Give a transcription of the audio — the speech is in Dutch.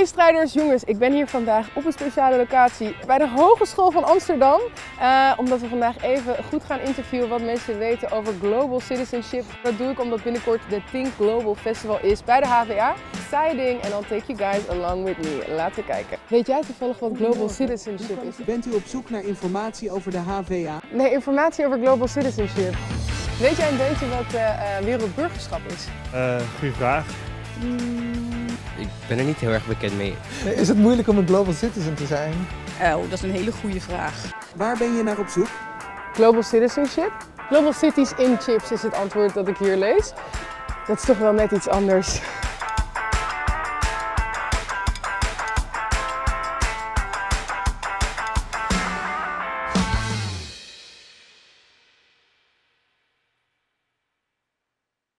Hey strijders, jongens, ik ben hier vandaag op een speciale locatie bij de Hogeschool van Amsterdam. Omdat we vandaag even goed gaan interviewen wat mensen weten over Global Citizenship. Dat doe ik omdat binnenkort de Think Global Festival is bij de HVA. Exciting, and I'll take you guys along with me. Laten we kijken. Weet jij toevallig wat Global Citizenship is? Bent u op zoek naar informatie over de HVA? Nee, informatie over Global Citizenship. Weet jij een beetje wat wereldburgerschap is? Goeie vraag. Ik ben er niet heel erg bekend mee. Is het moeilijk om een global citizen te zijn? Oh, dat is een hele goede vraag. Waar ben je naar op zoek? Global Citizenship? Global Cities in Chips is het antwoord dat ik hier lees. Dat is toch wel net iets anders.